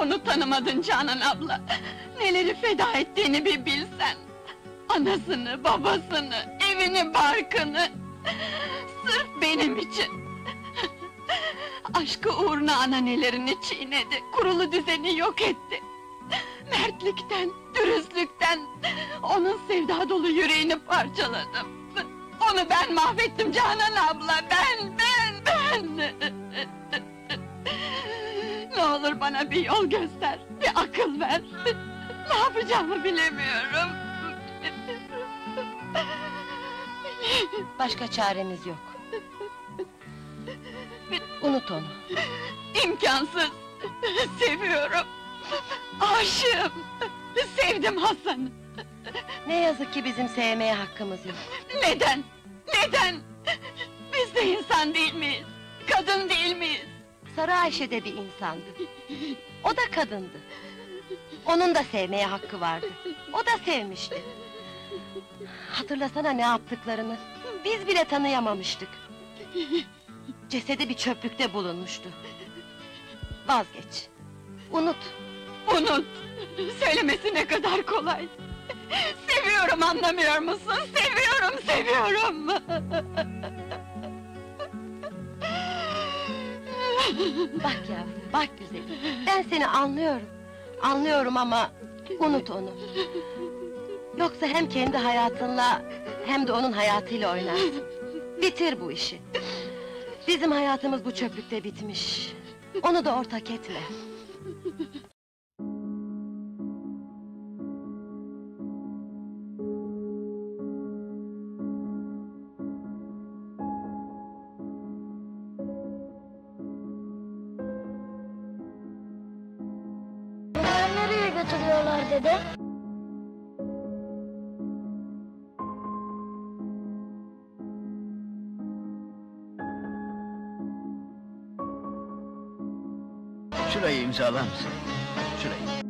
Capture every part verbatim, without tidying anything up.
Onu tanımadın Canan abla! Neleri feda ettiğini bir bilsen! Anasını, babasını, evini, barkını! Sırf benim için! Aşkı uğruna ananelerini çiğnedi, kurulu düzeni yok etti! Mertlikten, dürüstlükten, onun sevda dolu yüreğini parçaladım! Onu ben mahvettim Canan abla, ben, ben, ben! Ne olur bana bir yol göster, bir akıl ver! Ne yapacağımı bilemiyorum! Başka çaremiz yok. Unut onu. İmkansız! Seviyorum! Aşığım! Sevdim Hasan'ı! Ne yazık ki bizim sevmeye hakkımız yok. Neden? Neden? Biz de insan değil miyiz? Kadın değil miyiz? Sarı Ayşe de bir insandı. O da kadındı. Onun da sevmeye hakkı vardı. O da sevmişti. Hatırlasana ne yaptıklarını. Biz bile tanıyamamıştık. Cesedi bir çöplükte bulunmuştu. Vazgeç. Unut. Unut! Söylemesi ne kadar kolay! Seviyorum, anlamıyor musun? Seviyorum, seviyorum! Bak yavrum, bak güzelim. Ben seni anlıyorum. Anlıyorum ama unut onu. Yoksa hem kendi hayatınla hem de onun hayatıyla oynarsın. Bitir bu işi. Bizim hayatımız bu çöplükte bitmiş. Onu da ortak etme. Bunları nereye götürüyorlar dede? Şurayı imzalar mısın? Şurayı.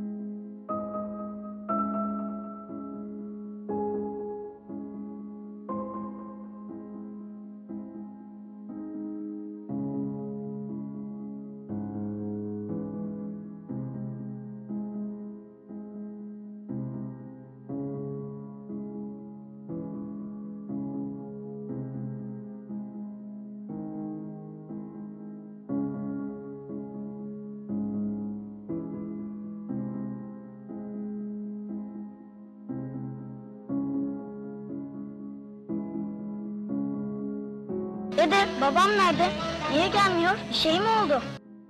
Dede, babam nerede? Niye gelmiyor? Bir şey mi oldu?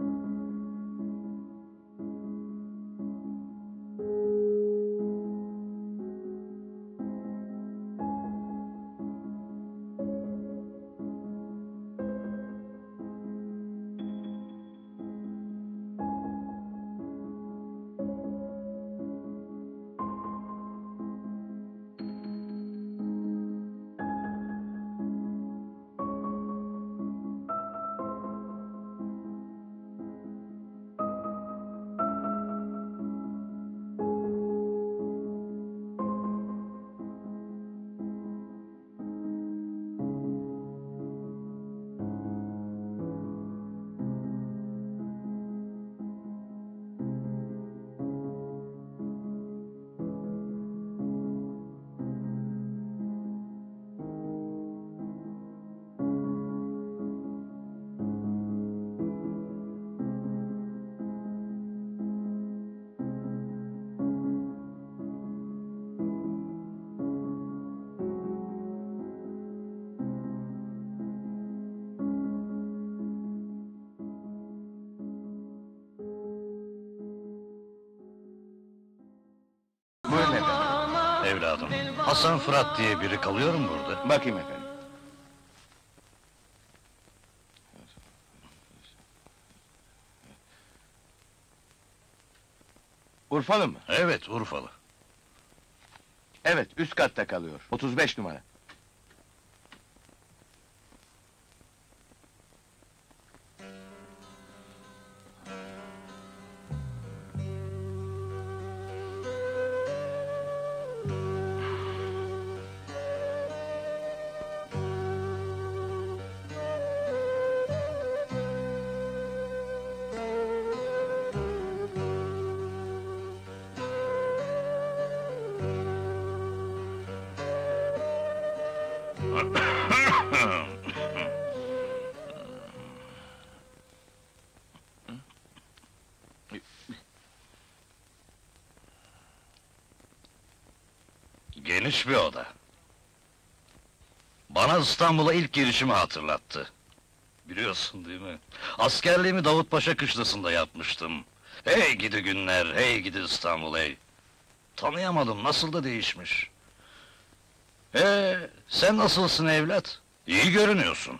Buyurun efendim. Evladım, Hasan Fırat diye biri kalıyor mu burada? Bakayım efendim. Urfalı mı? Evet, Urfalı. Evet, üst katta kalıyor. otuz beş numara. Geniş bir oda. Bana İstanbul'a ilk girişimi hatırlattı. Biliyorsun değil mi? Askerliğimi Davutpaşa kışlasında yapmıştım. Hey gidi günler, hey gidi İstanbul hey! Tanıyamadım, nasıl da değişmiş. Ee, sen nasılsın evlat? İyi görünüyorsun.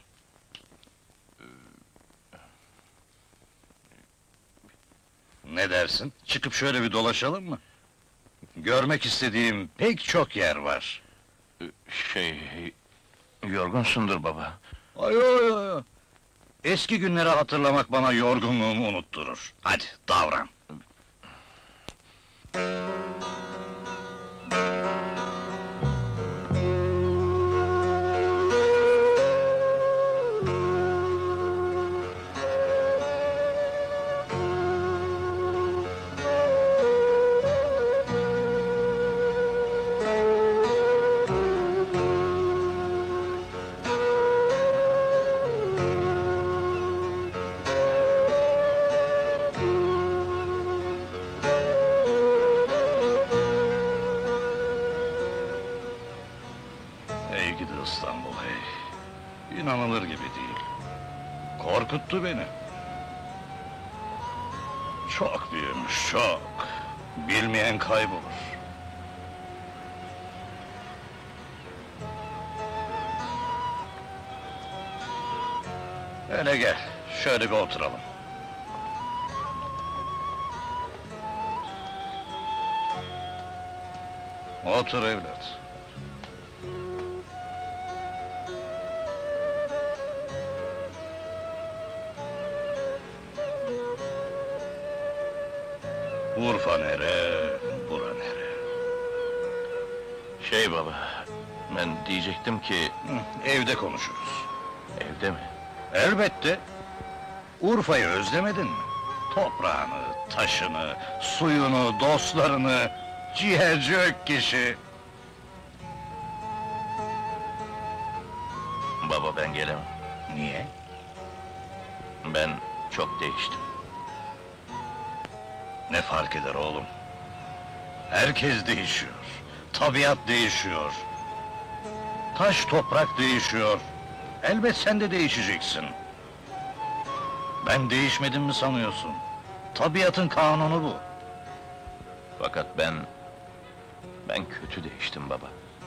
Ne dersin? Çıkıp şöyle bir dolaşalım mı? Görmek istediğim pek çok yer var. Şey... Yorgunsundur baba. Ay ay ay! Eski günleri hatırlamak bana yorgunluğumu unutturur. Hadi, davran! Hey gidi İstanbul hey! İnanılır gibi değil. Korkuttu beni. Çok büyümüş, çok! Bilmeyen kaybolur. Öyle gel, şöyle bir oturalım. Otur evlat. Urfa nere, bura nere? Şey baba, ben diyecektim ki... Hı, evde konuşuruz. Evde mi? Elbette! Urfa'yı özlemedin mi? Toprağını, taşını, suyunu, dostlarını, ciğerci Ökkeş'i... Baba ben gelemem. Niye? Ben çok değiştim. Ne fark eder oğlum? Herkes değişiyor, tabiat değişiyor. Taş toprak değişiyor. Elbet sen de değişeceksin. Ben değişmedim mi sanıyorsun? Tabiatın kanunu bu. Fakat ben... Ben kötü değiştim baba.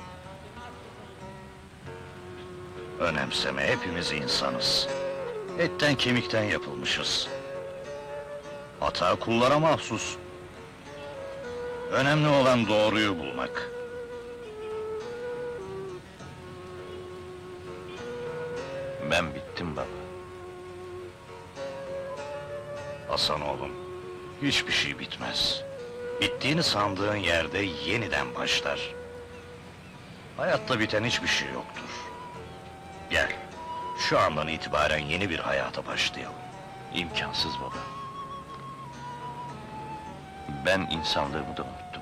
Önemseme, hepimiz insanız. Etten kemikten yapılmışız. Hata kullara mahsus. Önemli olan doğruyu bulmak. Ben bittim baba. Hasan oğlum, hiçbir şey bitmez. Bittiğini sandığın yerde yeniden başlar. Hayatta biten hiçbir şey yoktur. Gel, şu andan itibaren yeni bir hayata başlayalım. İmkansız baba. Ben insanlığımı da unuttum.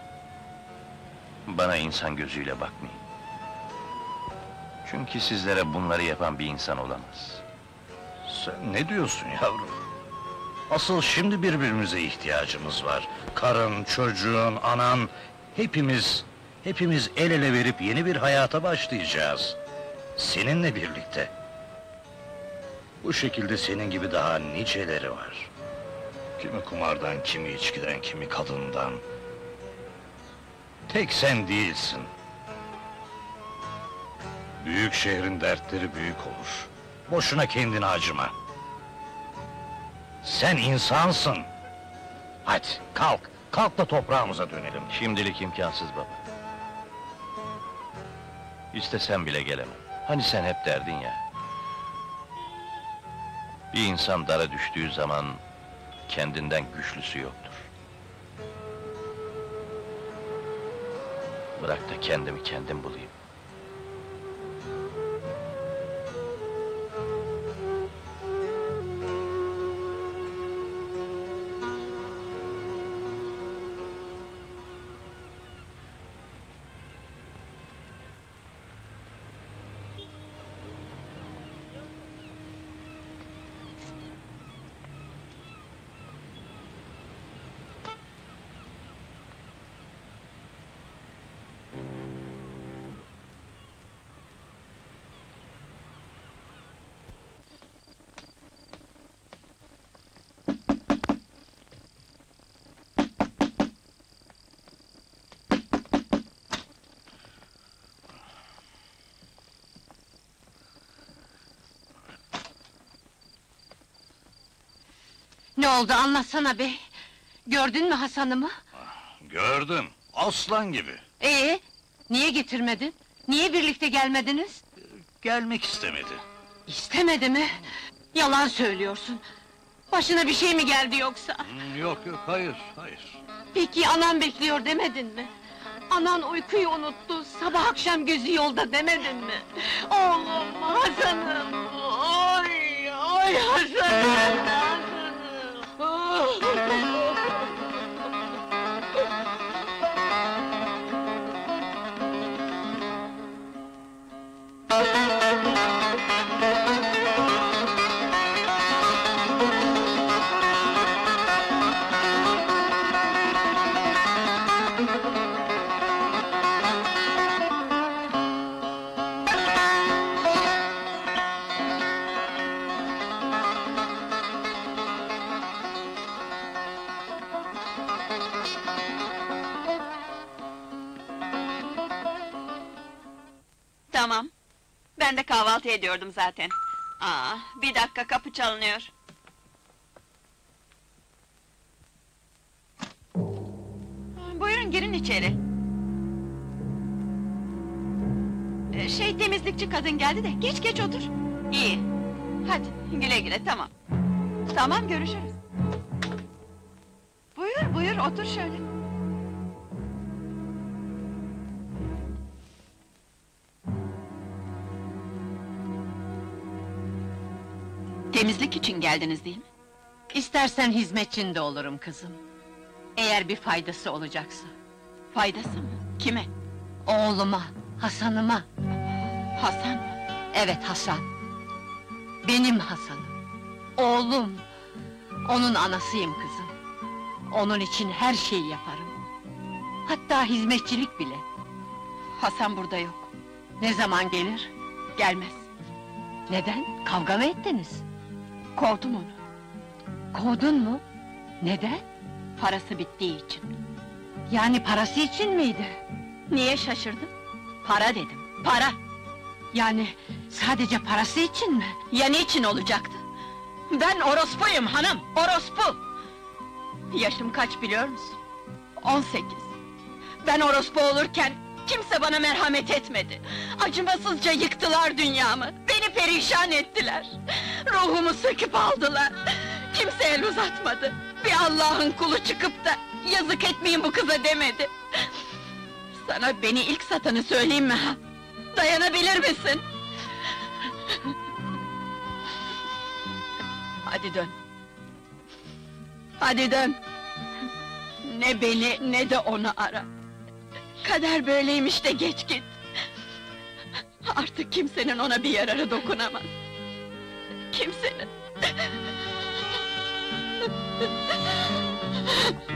Bana insan gözüyle bakmayın. Çünkü sizlere bunları yapan bir insan olamaz. Sen ne diyorsun yavrum? Asıl şimdi birbirimize ihtiyacımız var. Karın, çocuğun, anan... Hepimiz, hepimiz el ele verip yeni bir hayata başlayacağız. Seninle birlikte. Bu şekilde senin gibi daha niceleri var. Kimi kumardan, kimi içkiden, kimi kadından. Tek sen değilsin. Büyük şehrin dertleri büyük olur. Boşuna kendini acıma. Sen insansın. Hadi kalk, kalk da toprağımıza dönelim. Şimdilik imkansız baba. İstesem bile gelemem. Hani sen hep derdin ya. Bir insan dara düştüğü zaman kendinden güçlüsü yoktur. Bırak da kendimi kendim bulayım. Ne oldu anlatsana bey! Gördün mü Hasan'ımı? Gördüm, aslan gibi. Ee, niye getirmedin? Niye birlikte gelmediniz? Gelmek istemedi. İstemedi mi? Yalan söylüyorsun! Başına bir şey mi geldi yoksa? Hmm, Yok yok, hayır, hayır. Peki anan bekliyor demedin mi? Anan uykuyu unuttu, sabah akşam gözü yolda demedin mi? Oğlum, Hasan'ım! Oy, oy Hasan'ım! Hasan'ım! Tamam. Ben de kahvaltı ediyordum zaten. Aa, bir dakika, kapı çalınıyor. Buyurun, girin içeri. Ee, Şey, temizlikçi kadın geldi de, geç geç otur. İyi. Hadi, güle güle, tamam. Tamam, görüşürüz. Buyur, buyur, otur şöyle. Temizlik için geldiniz değil mi? İstersen hizmetçin de olurum kızım. Eğer bir faydası olacaksa. Faydası mı? Kime? Oğluma, Hasan'ıma. Hasan mı? Evet, Hasan. Benim Hasan'ım. Oğlum. Onun anasıyım kızım. Onun için her şeyi yaparım. Hatta hizmetçilik bile. Hasan burada yok. Ne zaman gelir? Gelmez. Neden? Kavga mı ettiniz? Kovdum onu. Kovdun mu? Neden? Parası bittiği için. Yani parası için miydi? Niye şaşırdın? Para dedim, para! Yani sadece parası için mi? Ya niçin olacaktı? Ben orospuyum hanım, orospu! Yaşım kaç biliyor musun? On sekiz. Ben orospu olurken kimse bana merhamet etmedi. Acımasızca yıktılar dünyamı, beni perişan ettiler. Ruhumu söküp aldılar. Kimse el uzatmadı. Bir Allah'ın kulu çıkıp da yazık etmeyin bu kıza demedi. Sana beni ilk satanı söyleyeyim mi ha? Dayanabilir misin? Hadi dön. Hadi dön. Ne beni ne de onu ara. Kader böyleymiş de geç git. Artık kimsenin ona bir yararı dokunamaz. Kimsenin.